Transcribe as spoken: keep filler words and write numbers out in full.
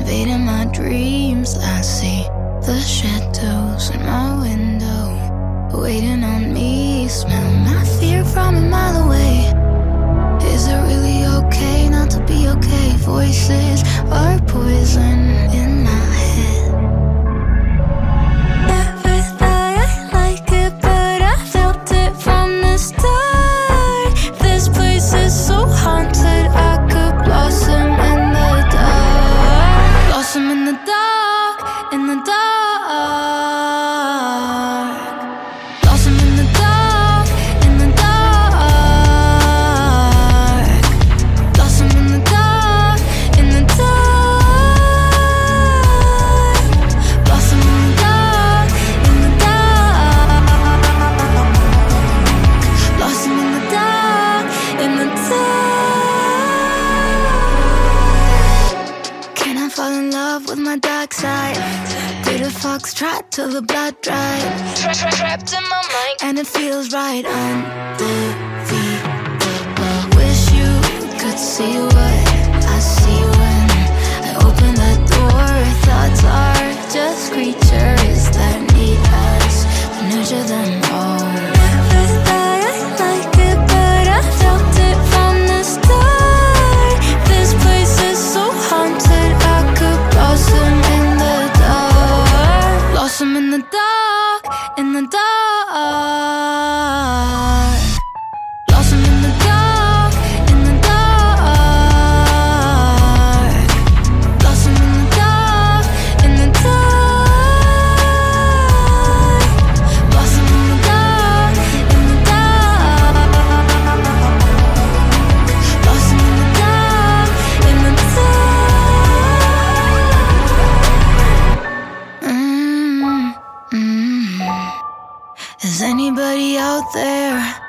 invading my dreams. I see the shadows in my window, waiting on me. Smell my fear from a mile away. Is it really okay not to be okay? Voices are poison in my head. Never thought I'd like it, but I felt it from the start. This place is so haunted, I could blossom in the dark. Blossom in the dark, in the dark. Blossom in the dark, in the dark. Blossom in the dark, in the dark. Blossom in the dark, in the dark. Blossom in the dark, in the dark. Can I fall in love with my dark side? Did a foxtrot till the blood dried. Tra tra trapped in my mind, and it feels right. Undefeated. Wish you could see what I see when I open the door. Thoughts are just creatures that need us to nurture them all. Never thought I'd like it, but I felt it from the start. This place is so haunted, I could blossom in the dark. Blossom in the dark, in the dark. Blossom in the dark, in the dark. Blossom in the dark, in the dark. Blossom in the dark, in the dark. Blossom in the dark, in the dark. Mm, mm. Is anybody out there?